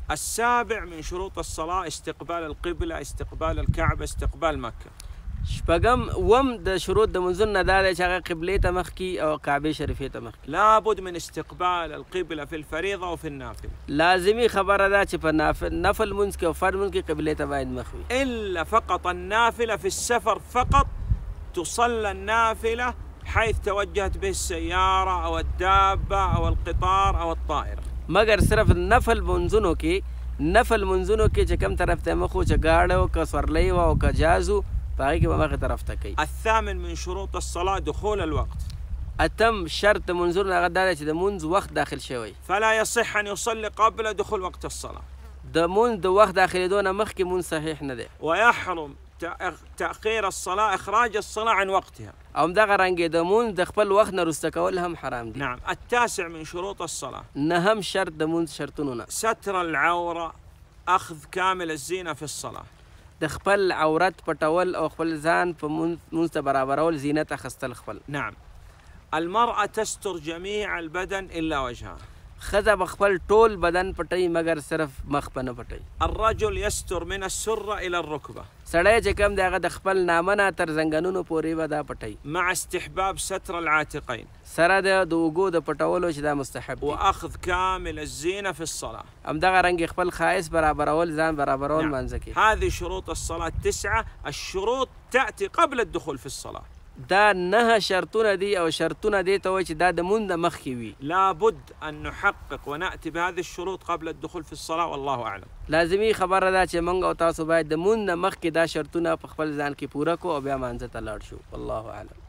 السابع من شروط الصلاة استقبال القبلة، استقبال الكعبة، استقبال مكة. شپږم وم د شروط د منځونو نه دا دی چې هغه قبلې ته مخ کي او کعبې شریفې ته مخ کي. لابد من استقبال القبلة في الفريضة وفي النافلة. لازمي خبره ده چې په نفل منځ کې او فرض منځ کې قبلې ته باید مخ وي. إلا فقط النافلة في السفر فقط تصلى النافلة حيث توجهت به السيارة أو الدابة أو القطار أو الطائرة. مگر صرف نفل منځونو کې چې کوم طرف ته مخ و چې ګاډی و که سورلۍ و او که جهاز و په هغې کې به مخې طرف ته کوي. الثامن من شروط الصلاة دخول الوقت. اتم شرط د منځونو هغه دا دی چې د منځ وخت داخل شوی. فلا يصح أن يصلي قبل دخول وقت الصلاة. د منځ د وخت داخلېدو نه مخکې منځ صحیح نه دی. ويحرم تأخير الصلاة إخراج الصلاة عن وقتها. او همدغه رنګې د منځ د خپل وخت نه وروسته کول هم حرام دي. نعم. التاسع من شروط الصلاة نهم شرط د منځ شرطونو نه ستر العورة، أخذ كامل الزينة في الصلاة. د خپل عورت پټول او خپل ځان په منځ ته برابرول، زینت اخیستل خپل. نعم. المرأة تستر جميع البدن إلا وجهها. ښځه به خپل ټول بدن پټوي مګر صرف مخ به نه پټوي. الرجل يستر من السرة إلى الركبة. سړی چې کوم دی هغه د خپل نامه نه تر زنګنونو پورې به دا پټوي. مع استحباب ستر العاتقين. سره د اوږو د پټولو چې دا مستحب دي. وأخذ كامل الزينة في الصلاة. همدغه رنګ خپل ښایست برابرول، ځان برابرول منځ کې. هذه شروط الصلاة 9. الشروط تأتي قبل الدخول في الصلاة. دا 9 شرطونه دي او شرطونه دي ته وایي چې دا د مونږ نه مخکې وي. لابد أن نحقق ونأتي بهذه الشروط قبل الدخول في الصلاة والله أعلم. لازمي خبره ده چې موږ او تاسو باید د مونږ نه مخکې دا شرطونه په خپل ځان کې پوره کړو او بیا مانځه ته لاړ شو. والله اعلم.